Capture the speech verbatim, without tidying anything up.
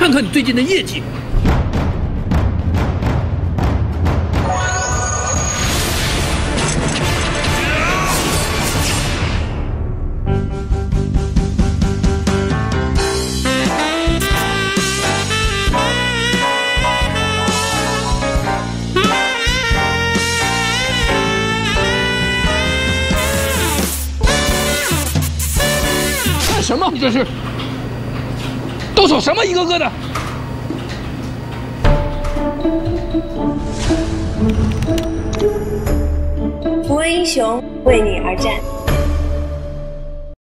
看看你最近的业绩。干什么？你这是？动手什么？一个个的！ 符文英雄为你而战。